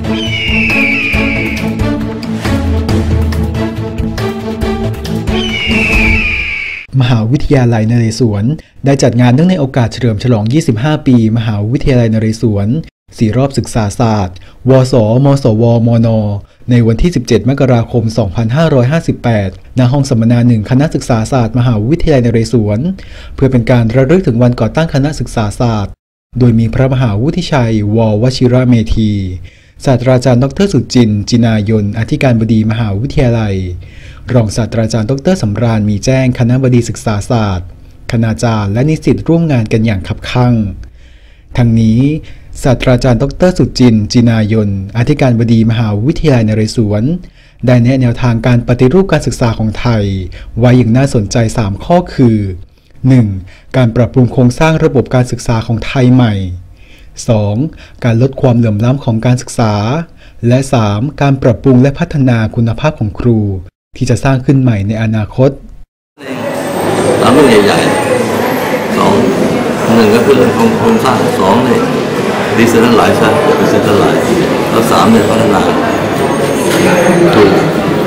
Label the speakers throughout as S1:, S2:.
S1: มหาวิทยาลัยนเรศวรได้จัดงานเนื่องในโอกาสเฉลิมฉลอง 25 ปีมหาวิทยาลัยนเรศวร4 รอบศึกษาศาสตร์ วส มสว มน ในวันที่ 17 มกราคม 2558 ณ ห้องสัมมนา 1 คณะศึกษาศาสตร์มหาวิทยาลัยนเรศวรเพื่อเป็นการระลึกถึงวันก่อตั้งคณะศึกษาศาสตร์โดยมีพระมหาวุฒิชัย ว.วชิระเมธีศาสตราจารย์ดร.สุจินต์ จินายนอธิการบดีมหาวิทยาลัยรองศาสตราจารย์ดร.สำราญมีแจ้งคณบดีศึกษาศาสตร์คณาจารย์และนิสิตร่วมงานกันอย่างคับคั่งทั้งนี้ศาสตราจารย์ดร.สุจินต์ จินายนอธิการบดีมหาวิทยาลัยนเรศวรได้แนะแนวทางการปฏิรูปการศึกษาของไทยไว้อย่างน่าสนใจ 3 ข้อคือ 1. การปรับปรุงโครงสร้างระบบการศึกษาของไทยใหม่ 2. การลดความเหลื่อมล้ำของการศึกษาและ 3. การปรับปรุงและพัฒนาคุณภาพของครูที่จะสร้างขึ้นใหม่ในอนาคต
S2: เรื่องใหญ่ๆ1ก็คือเรื่องโครงสร้าง2เนี่ยดิจิทัลไลซ์อย่าไปดิจิทัลไลซ์แล้ว3เนี่ยพัฒนาถูก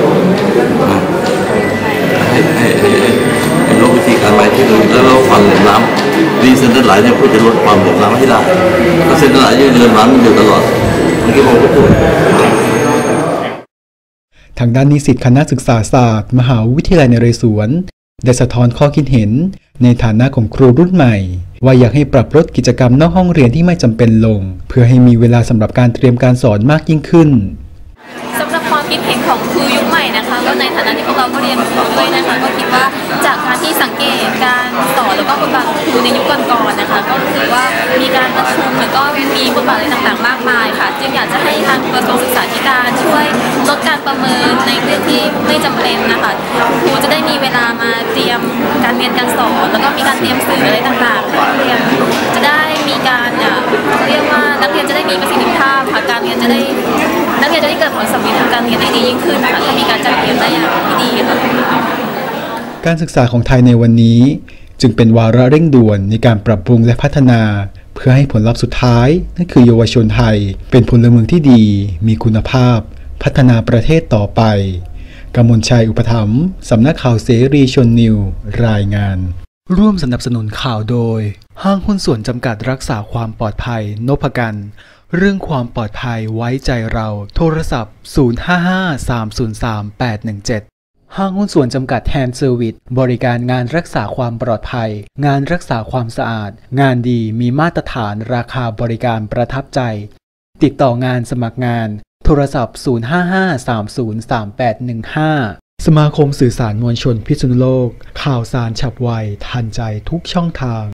S2: ให้ลดวิธีการไปที่อื่นแล้วความเหลื่อมล้ำดิจิทัลไลซ์เนี่ยเพื่อจะลดความเหลื่อมล้ำให้ได้ดิจิทัลไลซ์ยังเหลื่อมล้ำอยู่ตลอดเมื่อกี้ผมก็พูด
S1: ทางด้านนิสิตคณะศึกษาศาสตร์มหาวิทยาลัยนเรศวรได้สะท้อนข้อคิดเห็นในฐานะของครูรุ่นใหม่ว่าอยากให้ปรับลดกิจกรรมนอกห้องเรียนที่ไม่จำเป็นลงเพื่อให้มีเวลาสำหรับการเตรียมการสอนมากยิ่งขึ้น
S3: สำหรับความคิดเห็นของครูยุคใหม่นะคะก็ในฐานะที่พวกเราก็เรียนครูด้วยนะคะก็คิดว่าจากการที่สังเกตการสอนแล้วก็บทบาทของครูในยุคก่อนๆนะคะก็รู้สึกว่ามีการประชุมแล้วก็มีบทบาทอะไรต่างๆมากมายค่ะจึงอยากจะให้ทางกระทรวงศึกษาธิการช่วยลดการประเมินในเรื่องที่ไม่จำเป็นนะคะครูจะได้มีเวลามาเตรียมการเรียนการสอนแล้วก็มีการเตรียมสื่ออะไรต่างๆให้เรียนจะได้มีการเรียกว่านักเรียนจะได้มีประสิทธิภาพค่ะการเรียนจะได้นักเรียนจะได้เกิดผลสำเร็จทางการเรียนได้ดียิ่งขึ้นค่ะถ้ามีการจัดเรียนได้อย่างที่ดีค่ะ
S1: การศึกษาของไทยในวันนี้จึงเป็นวาระเร่งด่วนในการปรับปรุงและพัฒนาเพื่อให้ผลลัพธ์สุดท้ายนั่นคือเยาวชนไทยเป็นพลเมืองที่ดีมีคุณภาพพัฒนาประเทศต่อไปกมลชัยอุปถัมภ์สำนักข่าวเสรีชนนิวรายงานร่วมสนับสนุนข่าวโดยห้างหุ้นส่วนจำกัดรักษาความปลอดภัยนพกันเรื่องความปลอดภัยไว้ใจเราโทรศัพท์0553033817ห้างหุ้นส่วนจำกัดแฮนด์เซอร์วิสบริการงานรักษาความปลอดภัยงานรักษาความสะอาดงานดีมีมาตรฐานราคาบริการประทับใจติดต่องานสมัครงานโทรศัพท์0553033815สมาคมสื่อสารมวลชนพิษณุโลกข่าวสารฉับไวทันใจทุกช่องทาง